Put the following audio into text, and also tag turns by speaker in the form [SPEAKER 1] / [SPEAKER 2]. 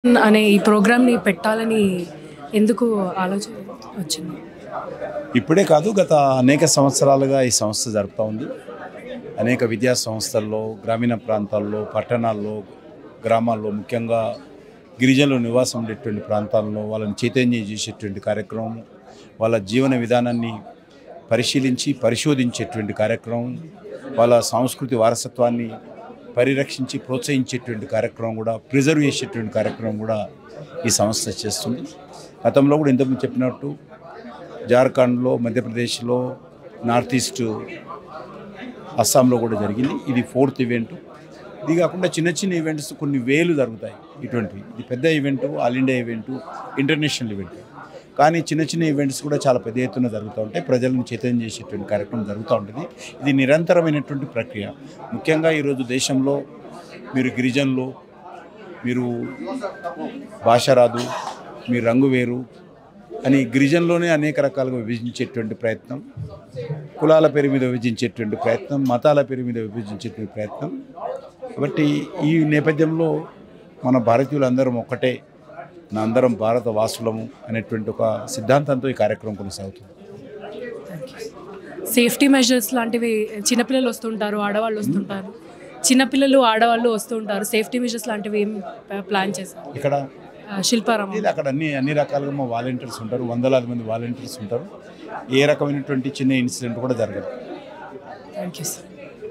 [SPEAKER 1] అనే ఈ ప్రోగ్రామ్‌ని పెట్టాలని ఎందుకు ఆలోచన వచ్చింది?
[SPEAKER 2] ఇప్పుడే కాదు, గత అనేక సంవత్సరాలుగా ఈ సంస్థ జరుపుతూ ఉంది. అనేక విద్యా సంస్థల్లో, గ్రామీణ ప్రాంతాల్లో, పట్టణాల్లో, గ్రామాల్లో, ముఖ్యంగా గిరిజనులు నివాసం ఉండేటువంటి ప్రాంతాల్లో వాళ్ళని చైతన్యం చేసేటువంటి కార్యక్రమం, వాళ్ళ జీవన విధానాన్ని పరిశీలించి పరిశోధించేటువంటి కార్యక్రమం, వాళ్ళ సాంస్కృతిక వారసత్వాన్ని పరిరక్షించి ప్రోత్సహించేటువంటి కార్యక్రమం కూడా, ప్రిజర్వ్ చేసేటువంటి కార్యక్రమం కూడా ఈ సంస్థ చేస్తుంది. గతంలో కూడా ఇంతకుముందు చెప్పినట్టు జార్ఖండ్లో, మధ్యప్రదేశ్లో, నార్త్ ఈస్ట్ అస్సాంలో కూడా జరిగింది. ఇది 4th ఈవెంట్. ఇది కాకుండా చిన్న చిన్న ఈవెంట్స్ కొన్ని వేలు జరుగుతాయి. ఇటువంటివి ఇది పెద్ద event, all India event, international event. కానీ చిన్న చిన్న ఈవెంట్స్ కూడా చాలా పెద్ద ఎత్తున జరుగుతూ ఉంటాయి. ప్రజలను చైతన్యం చేసేటువంటి కార్యక్రమం జరుగుతూ ఉంటుంది. ఇది నిరంతరమైనటువంటి ప్రక్రియ. ముఖ్యంగా ఈరోజు దేశంలో మీరు గిరిజనులు, మీరు భాష రాదు, మీ రంగు వేరు అని గిరిజనలోనే అనేక రకాలుగా విభజించేటువంటి ప్రయత్నం, కులాల పేరు మీద విభజించేటువంటి ప్రయత్నం, మతాల పేరు మీద విభజించేటువంటి ప్రయత్నం. కాబట్టి ఈ నేపథ్యంలో మన భారతీయులందరం ఒక్కటే, అందరం భారత వాసులము అనేటువంటి ఒక సిద్ధాంతంతో ఈ కార్యక్రమం కొనసాగుతుంది.
[SPEAKER 1] సేఫ్టీ మెజర్స్ లాంటివి చిన్నపిల్లలు వస్తుంటారు, ఆడవాళ్ళు వస్తుంటారు, చిన్నపిల్లలు ఆడవాళ్ళు వస్తుంటారు. సేఫ్టీ మెజర్స్ లాంటివి ఏం ప్లాన్ చేశారు
[SPEAKER 2] ఇక్కడ?
[SPEAKER 1] శిల్పారామం
[SPEAKER 2] ఇది అక్కడ అన్ని రకాలుగా మా వాలంటీర్స్ ఉంటారు, వందలాది మంది వాలంటీర్స్ ఉంటారు. ఏ రకమైనటువంటి చిన్న ఇన్సిడెంట్ కూడా జరగదు.
[SPEAKER 1] Thank you sir.